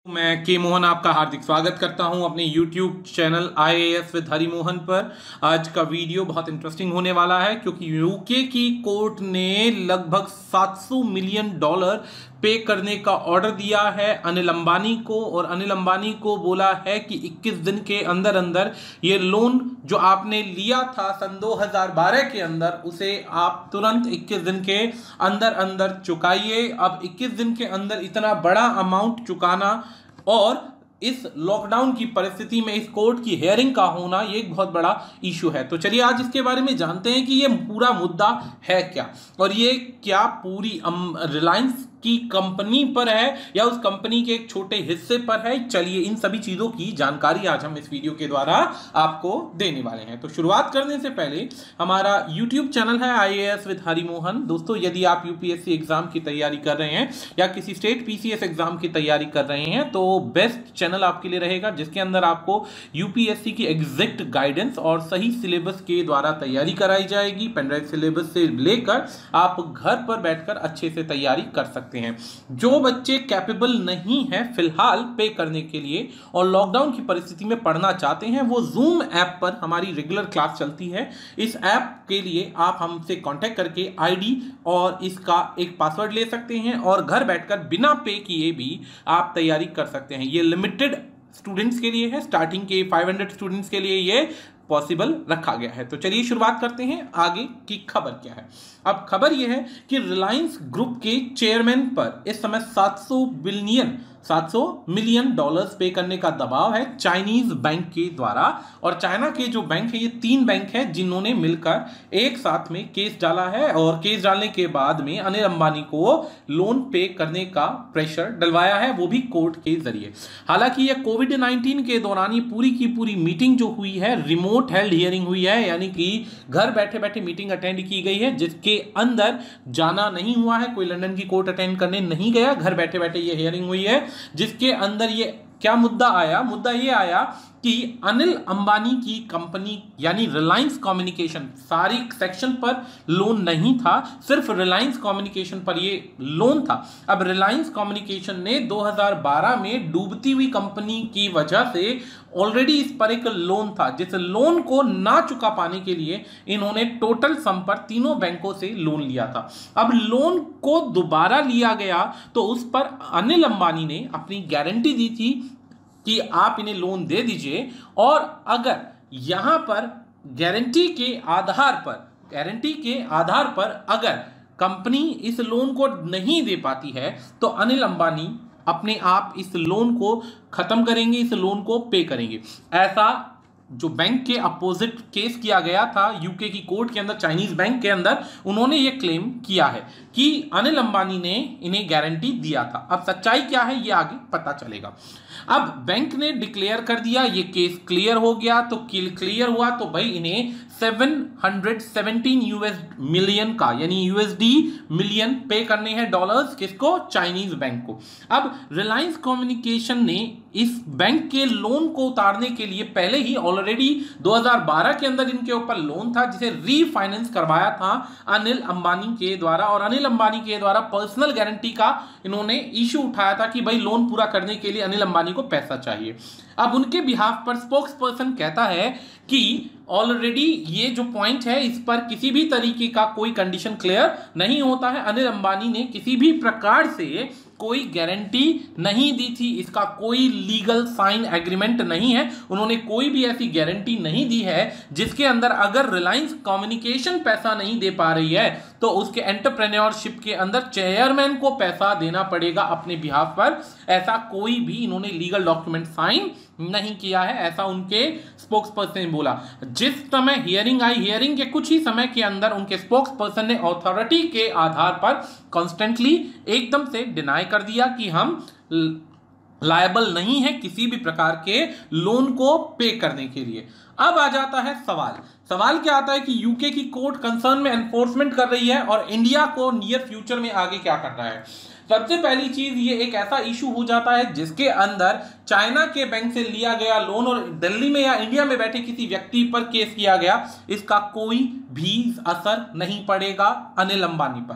मैं के मोहन आपका हार्दिक स्वागत करता हूं अपने YouTube channel IAS with Hari Mohan पर। आज का वीडियो बहुत इंटरेस्टिंग होने वाला है क्योंकि यूके की कोर्ट ने लगभग $700 मिलियन पे करने का ऑर्डर दिया है अनिल अंबानी को, और अनिल अंबानी को बोला है कि 21 दिन के अंदर अंदर ये लोन जो आपने लिया था सन 2012 के अंदर उसे आप तुरंत 21 दिन के अंदर अंदर चुकाइए। अब 21 दिन के अंदर इतना बड़ा अमाउंट चुकाना और इस लॉकडाउन की परिस्थिति में इस कोर्ट की हियरिंग का होना ये एक बहुत बड़ा इशू है। तो चलिए आज इसके बारे में जानते हैं कि ये पूरा मुद्दा है क्या, और ये क्या पूरी रिलायंस की कंपनी पर है या उस कंपनी के एक छोटे हिस्से पर है। चलिए इन सभी चीजों की जानकारी आज हम इस वीडियो के द्वारा आपको देने वाले हैं। तो शुरुआत करने से पहले हमारा YouTube चैनल है IAS विद हरि मोहन। दोस्तों, यदि आप UPSC एग्जाम की तैयारी कर रहे हैं या किसी स्टेट PCS एग्जाम की तैयारी कर रहे हैं तो बेस्ट चैनल आपके लिए रहेगा, जिसके अंदर आपको UPSC की एग्जैक्ट गाइडेंस और सही सिलेबस के द्वारा तैयारी कराई जाएगी। पेनड्राइव सिलेबस से लेकर आप घर पर बैठकर अच्छे से तैयारी कर सकते हैं। जो बच्चे कैपेबल नहीं है फिलहाल पे करने के लिए और लॉकडाउन की परिस्थिति में पढ़ना चाहते हैं, वो जूम ऐप पर हमारी रेगुलर क्लास चलती है। इस ऐप के लिए आप हमसे कांटेक्ट करके आईडी और इसका एक पासवर्ड ले सकते हैं और घर बैठकर बिना पे किए भी आप तैयारी कर सकते हैं। ये लिमिटेड स्टूडेंट्स के लिए है, स्टार्टिंग के 500 स्टूडेंट्स के लिए ये पॉसिबल रखा गया है। तो चलिए शुरुआत करते हैं आगे की खबर क्या है। अब खबर यह है कि रिलायंस ग्रुप के चेयरमैन पर इस समय $700 मिलियन पे करने का दबाव है चाइनीज बैंक के द्वारा। और चाइना के जो बैंक है, ये 3 बैंक है जिन्होंने मिलकर एक साथ में केस डाला है, और केस डालने के बाद में अनिल अंबानी को लोन पे करने का प्रेशर डलवाया है, वो भी कोर्ट के जरिए। हालांकि ये कोविड-19 के दौरान ये पूरी की पूरी मीटिंग जो हुई है रिमोट हेल्ड हियरिंग हुई है, यानी कि घर बैठे बैठे मीटिंग अटेंड की गई है, जिसके अंदर जाना नहीं हुआ है। कोई लंदन की कोर्ट अटेंड करने नहीं गया, घर बैठे बैठे ये हियरिंग हुई है, जिसके अंदर ये क्या मुद्दा आया। मुद्दा ये आया कि अनिल अंबानी की कंपनी यानी रिलायंस कम्युनिकेशन सारी सेक्शन पर लोन नहीं था, सिर्फ रिलायंस कम्युनिकेशन पर ये लोन था। अब रिलायंस कम्युनिकेशन ने 2012 में डूबती हुई कंपनी की वजह से ऑलरेडी इस पर एक लोन था, जिस लोन को ना चुका पाने के लिए इन्होंने टोटल सम पर तीनों बैंकों से लोन लिया था। अब लोन को दोबारा लिया गया तो उस पर अनिल अंबानी ने अपनी गारंटी दी थी कि आप इन्हें लोन दे दीजिए, और अगर यहां पर गारंटी के आधार पर अगर कंपनी इस लोन को नहीं दे पाती है तो अनिल अंबानी अपने आप इस लोन को खत्म करेंगे, इस लोन को पे करेंगे। ऐसा जो बैंक के अपोजिट केस किया गया था यूके की कोर्ट के अंदर, चाइनीज बैंक के अंदर, उन्होंने ये क्लेम किया है कि अनिल अंबानी ने इन्हें गारंटी दिया था। अब सच्चाई क्या है ये आगे पता चलेगा। अब बैंक ने डिक्लेयर कर दिया, ये केस क्लियर हो गया। तो क्लियर हुआ तो भाई इन्हें 717 US मिलियन का यानी USD मिलियन पे करने हैं डॉलर्स, किसको? चाइनीज बैंक को। अब रिलायंस कम्युनिकेशन ने इस बैंक के लोन को उतारने के लिए पहले ही ऑलरेडी 2012 के अंदर इनके ऊपर लोन था, जिसे रीफाइनेंस करवाया था अनिल अंबानी के द्वारा, और अनिल अंबानी के द्वारा पर्सनल गारंटी का इन्होंने इशू उठाया था कि भाई लोन पूरा करने के लिए अनिल अंबानी को पैसा चाहिए। अब उनके बिहाफ पर स्पोक्स पर्सन कहता है कि ऑलरेडी ये जो पॉइंट है इस पर किसी भी तरीके का कोई कंडीशन क्लियर नहीं होता है। अनिल अंबानी ने किसी भी प्रकार से कोई गारंटी नहीं दी थी, इसका कोई लीगल साइन एग्रीमेंट नहीं है, उन्होंने कोई भी ऐसी गारंटी नहीं दी है जिसके अंदर अगर रिलायंस कम्युनिकेशन पैसा नहीं दे पा रही है तो उसके एंटरप्रेन्योरशिप के अंदर चेयरमैन को पैसा देना पड़ेगा अपने बिहाफ पर। ऐसा कोई भी इन्होंने लीगल डॉक्यूमेंट साइन नहीं किया है, ऐसा उनके स्पोक्स पर्सन ने बोला। जिस समय हियरिंग आई, हियरिंग के कुछ ही समय के अंदर उनके स्पोक्स पर्सन ने अथॉरिटी के आधार पर कॉन्स्टेंटली एकदम से डिनाई कर दिया कि हम लायबल नहीं है किसी भी प्रकार के लोन को पे करने के लिए। अब आ जाता है सवाल क्या आता है कि यूके की कोर्ट कंसर्न में एनफोर्समेंट कर रही है और इंडिया को नियर फ्यूचर में आगे क्या करना है। सबसे पहली चीज, ये एक ऐसा इशू हो जाता है जिसके अंदर चाइना के बैंक से लिया गया लोन और दिल्ली में या इंडिया में बैठे किसी व्यक्ति पर केस किया गया, इसका कोई भी असर नहीं पड़ेगा अनिल अंबानी पर।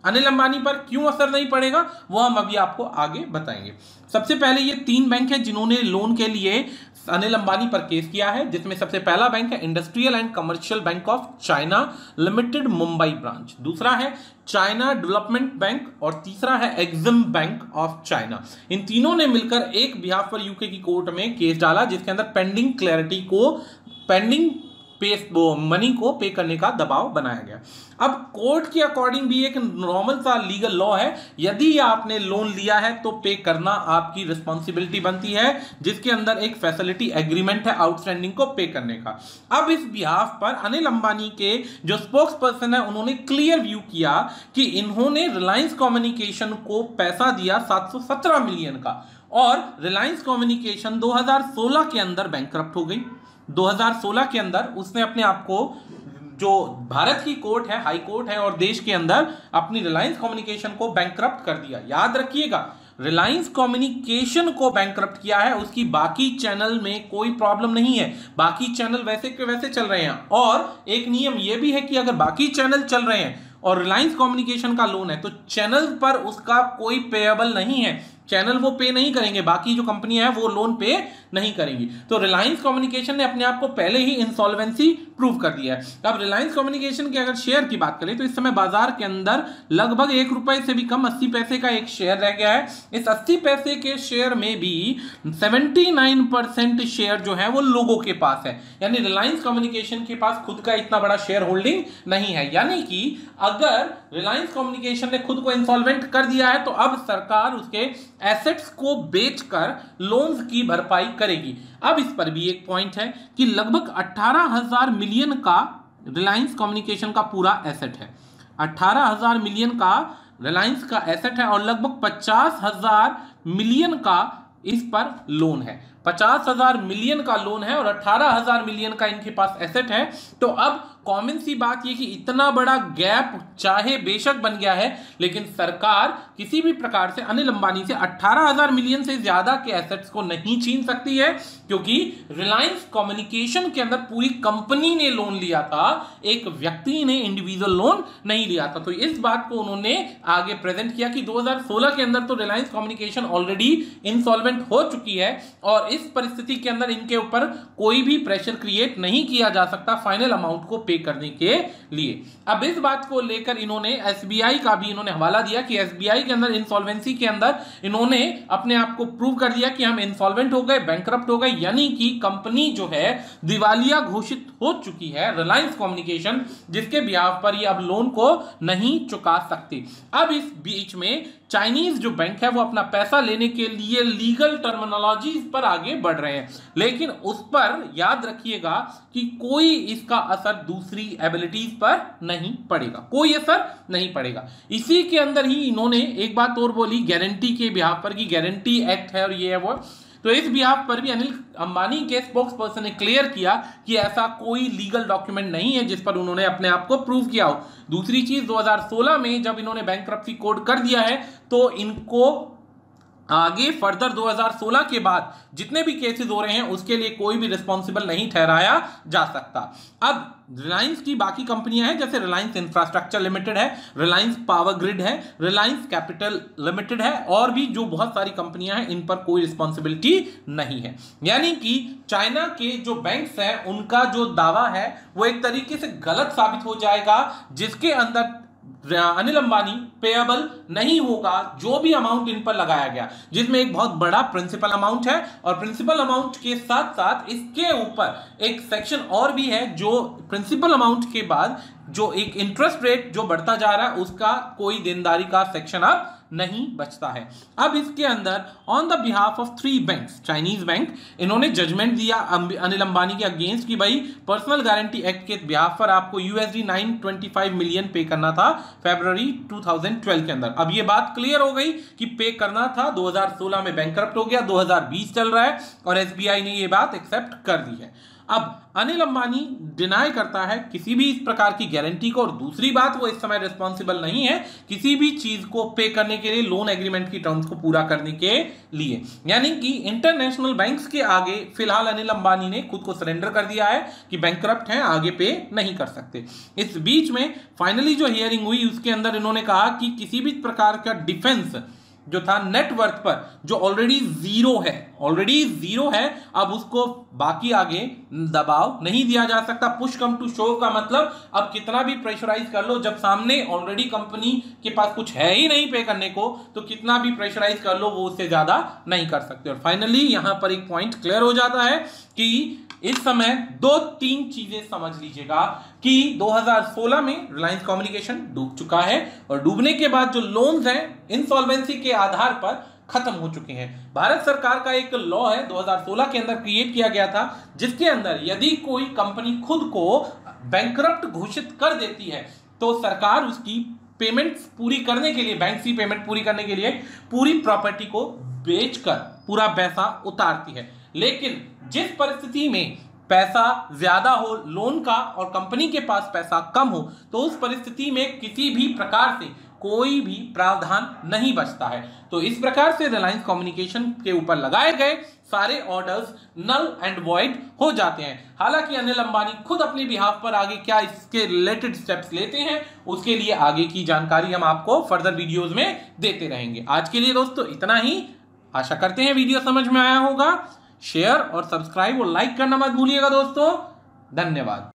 अनिल अंबानी पर क्यों असर नहीं पड़ेगा वो हम अभी आपको आगे बताएंगे। सबसे पहले ये 3 बैंक हैं जिन्होंने लोन के लिए अनिल अंबानी पर केस किया है, जिसमें सबसे पहला बैंक है industrial and commercial bank of China limited Mumbai branch, दूसरा है चाइना डेवलपमेंट बैंक और तीसरा है एक्सिम बैंक ऑफ चाइना। इन तीनों ने मिलकर एक बिहाफ पर यूके की कोर्ट में केस डाला जिसके अंदर पेंडिंग मनी को पे करने का दबाव बनाया गया। अब कोर्ट के अकॉर्डिंग भी एक नॉर्मल सा लीगल लॉ है, यदि आपने लोन लिया है तो पे करना आपकी रिस्पॉन्सिबिलिटी बनती है, जिसके अंदर एक फैसिलिटी एग्रीमेंट है आउटस्टैंडिंग को पे करने का। अब इस बिहाफ पर अनिल अंबानी के जो स्पोक्स पर्सन है उन्होंने क्लियर व्यू किया कि इन्होंने रिलायंस कम्युनिकेशन को पैसा दिया 717 मिलियन का, और रिलायंस कम्युनिकेशन 2016 के अंदर बैंकरप्ट हो गई। 2016 के अंदर उसने अपने आप को, जो भारत की कोर्ट है, हाई कोर्ट है और देश के अंदर, अपनी रिलायंस कम्युनिकेशन को बैंकरप्ट कर दिया। याद रखिएगा, रिलायंस कम्युनिकेशन को बैंकरप्ट किया है, उसकी बाकी चैनल में कोई प्रॉब्लम नहीं है, बाकी चैनल वैसे के वैसे चल रहे हैं। और एक नियम यह भी है कि अगर बाकी चैनल चल रहे हैं और रिलायंस कम्युनिकेशन का लोन है तो चैनल पर उसका कोई पेएबल नहीं है, चैनल वो पे नहीं करेंगे, बाकी जो कंपनियां हैं वो लोन पे नहीं करेंगी। तो रिलायंस कम्युनिकेशन ने अपने आप को पहले ही इंसॉल्वेंसी प्रूव कर दिया है। अब रिलायंस कम्युनिकेशन के अगर शेयर की बात करें तो इस समय बाजार के अंदर लगभग 1 रुपए से भी कम 80 पैसे का एक शेयर रह गया है। इस 80 पैसे के शेयर में भी 79% शेयर जो है वो लोगों के पास है, यानी रिलायंस कम्युनिकेशन के पास खुद का इतना बड़ा शेयर होल्डिंग नहीं है। यानी कि अगर रिलायंस कम्युनिकेशन ने खुद को इंसॉल्वेंट कर दिया है तो अब सरकार उसके एसेट्स को बेचकर लोन्स की भरपाई करेगी। अब इस पर भी एक पॉइंट है कि लगभग 18,000 मिलियन का रिलायंस कम्युनिकेशन का पूरा एसेट है, 18,000 मिलियन का रिलायंस का एसेट है और लगभग 50,000 मिलियन का इस पर लोन है। 50,000 मिलियन का लोन है और 18,000 मिलियन का इनके पास एसेट है। तो अब कॉमन सी बात यह कि इतना बड़ा गैप चाहे बेशक बन गया है, लेकिन सरकार किसी भी प्रकार से अनिल अंबानी से 18,000 मिलियन से ज्यादा के एसेट्स को नहीं छीन सकती है, क्योंकि रिलायंस कम्युनिकेशन के अंदर पूरी कंपनी ने लोन लिया था, एक व्यक्ति ने इंडिविजुअल लोन नहीं लिया था। तो इस बात को उन्होंने आगे प्रेजेंट किया कि 2016 के अंदर तो रिलायंस कम्युनिकेशन ऑलरेडी इंसॉल्वेंट हो चुकी है और इस परिस्थिति के अंदर इनके ऊपर कोई भी प्रेशर क्रिएट नहीं किया जा सकता फाइनल अमाउंट को पे करने के लिए। अब इस बात को लेकर इन्होंने एसबीआई का भी इन्होंने हवाला दिया कि एसबीआई के अंदर इंसॉल्वेंसी के अंदर इन्होंने अपने आप को प्रूव कर दिया कि हम इंसॉल्वेंट हो गए, बैंकरप्ट हो गए, यानी कि कंपनी जो है दिवालिया घोषित हो चुकी है रिलायंस कम्युनिकेशन, जिसके बिहाफ पर ये अब लोन को नहीं चुका सकती। अब इस बीच में चाइनीज जो बैंक है वो अपना पैसा लेने के लिए लीगल टर्मिनोलॉजी पर आगे बढ़ रहे हैं, लेकिन उस पर याद रखिएगा कि कोई इसका असर दूसरी एबिलिटीज पर नहीं पड़ेगा, कोई असर नहीं पड़ेगा। इसी के अंदर ही इन्होंने एक बात और बोली गारंटी के बिहाफ पर कि गारंटी एक्ट है और ये है वो। तो इस बिहाफ पर भी अनिल अंबानी के स्पोक्स पर्सन ने क्लियर किया कि ऐसा कोई लीगल डॉक्यूमेंट नहीं है जिस पर उन्होंने अपने आप को प्रूव किया हो। दूसरी चीज, 2016 में जब इन्होंने बैंकरप्सी कोड कर दिया है तो इनको आगे फर्दर 2016 के बाद जितने भी केसेस हो रहे हैं उसके लिए कोई भी रिस्पॉन्सिबल नहीं ठहराया जा सकता। अब रिलायंस की बाकी कंपनियां हैं, जैसे रिलायंस इंफ्रास्ट्रक्चर लिमिटेड है, रिलायंस पावर ग्रिड है, रिलायंस कैपिटल लिमिटेड है, और भी जो बहुत सारी कंपनियां हैं, इन पर कोई रिस्पॉन्सिबिलिटी नहीं है। यानी कि चाइना के जो बैंक्स हैं उनका जो दावा है वो एक तरीके से गलत साबित हो जाएगा, जिसके अंदर अनिल अंबानी पेएबल नहीं होगा जो भी अमाउंट इन पर लगाया गया, जिसमें एक बहुत बड़ा प्रिंसिपल अमाउंट है, और प्रिंसिपल अमाउंट के साथ साथ इसके ऊपर एक सेक्शन और भी है जो प्रिंसिपल अमाउंट के बाद जो एक इंटरेस्ट रेट जो बढ़ता जा रहा है उसका कोई देनदारी का सेक्शन अब नहीं बचता है। अब इसके अंदर on the behalf of 3 banks, Chinese bank, इन्होंने जजमेंट दिया अनिल अंबानी के अगेंस्ट कि भाई पर्सनल गारंटी एक्ट के बिहाफ पर आपको $925 मिलियन पे करना था फरवरी 2012 के अंदर। अब ये बात क्लियर हो गई कि पे करना था, 2016 में बैंकरप्ट हो गया, 2020 चल रहा है और एसबीआई ने ये बात एक्सेप्ट कर दी है। अब अनिल अंबानी डिनाई करता है किसी भी इस प्रकार की गारंटी को, और दूसरी बात वो इस समय रिस्पॉन्सिबल नहीं है किसी भी चीज को पे करने के लिए, लोन एग्रीमेंट की टर्म्स को पूरा करने के लिए। यानी कि इंटरनेशनल बैंक्स के आगे फिलहाल अनिल अंबानी ने खुद को सरेंडर कर दिया है कि बैंकरप्ट हैं, आगे पे नहीं कर सकते। इस बीच में फाइनली जो हियरिंग हुई उसके अंदर इन्होंने कहा कि किसी भी प्रकार का डिफेंस जो था नेटवर्थ पर, जो ऑलरेडी जीरो है, अब उसको बाकी आगे दबाव नहीं दिया जा सकता। पुश कम टू शो का मतलब अब कितना भी प्रेशराइज कर लो, जब सामने ऑलरेडी कंपनी के पास कुछ है ही नहीं पे करने को, तो कितना भी प्रेशराइज कर लो वो उससे ज्यादा नहीं कर सकते। और फाइनली यहां पर एक पॉइंट क्लियर हो जाता है कि इस समय 2-3 चीजें समझ लीजिएगा कि 2016 में रिलायंस कम्युनिकेशन डूब चुका है, और डूबने के बाद जो लोन्स हैं इंसॉल्वेंसी के आधार पर खत्म हो चुके हैं। भारत सरकार का एक लॉ है 2016 के अंदर क्रिएट किया गया था, जिसके अंदर यदि कोई कंपनी खुद को बैंकरप्ट घोषित कर देती है तो सरकार उसकी पेमेंट पूरी करने के लिए, बैंक की पेमेंट पूरी करने के लिए पूरी प्रॉपर्टी को बेचकर पूरा पैसा उतारती है। लेकिन जिस परिस्थिति में पैसा ज्यादा हो लोन का और कंपनी के पास पैसा कम हो, तो उस परिस्थिति में किसी भी प्रकार से कोई भी प्रावधान नहीं बचता है। तो इस प्रकार से रिलायंस कम्युनिकेशन के ऊपर लगाए गए सारे ऑर्डर्स नल एंड वॉइड हो जाते हैं। हालांकि अनिल अंबानी खुद अपने बिहाफ पर आगे क्या इसके रिलेटेड स्टेप्स लेते हैं, उसके लिए आगे की जानकारी हम आपको फर्दर वीडियोस में देते रहेंगे। आज के लिए दोस्तों इतना ही। आशा करते हैं वीडियो समझ में आया होगा। शेयर और सब्सक्राइब और लाइक करना मत भूलिएगा दोस्तों। धन्यवाद।